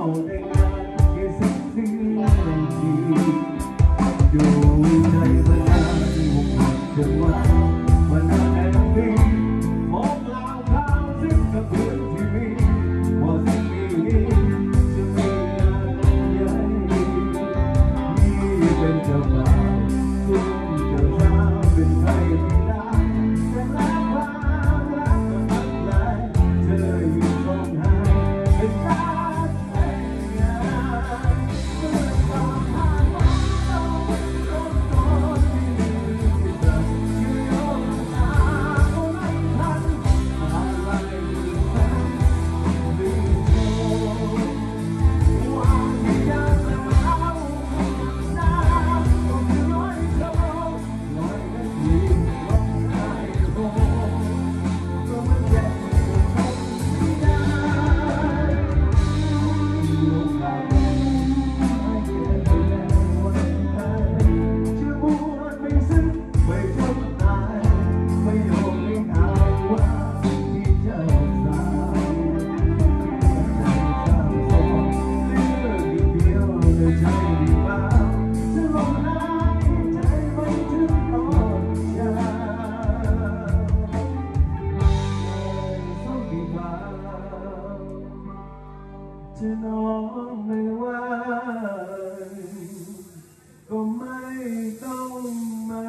แต่งงานแค่สิ่งดีอยู่ใจมานาน6 เดือนวันนั้นแอบดีมองเล่าข่าวสิ่งกับเพื่อนที่มีว่าสิ่งนี้จะมีงานใหญ่นี่เป็นเจ้าบ่าวส่วนเจ้าสาวเป็นใครไม่ได้แต่แล้วความรักมันพัดไหลเธออยู่ตรงไหนเป็นการแต่งงานเมื่อความผ่านมาจะน้องไม่ว่าก็ไม่ต้องมา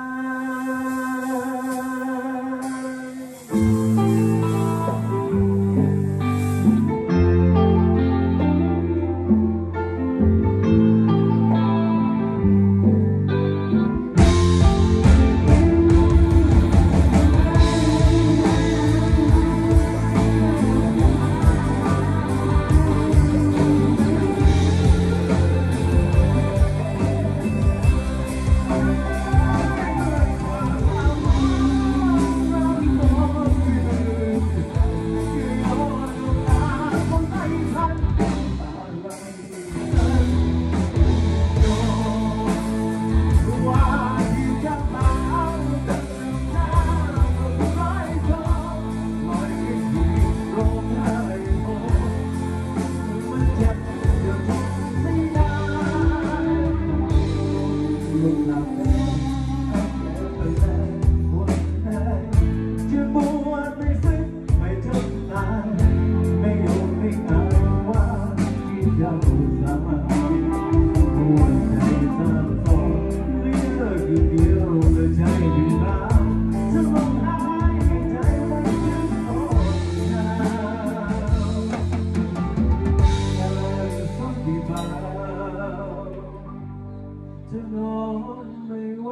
จะนอนไม่ไหว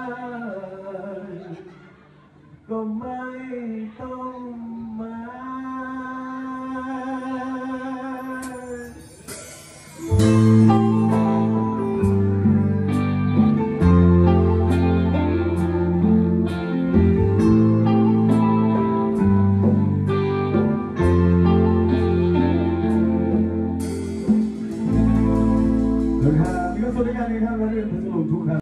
ก็ไม่ต้องมาสวัสดีครับเราเรียนพัสดุทุกครั้ง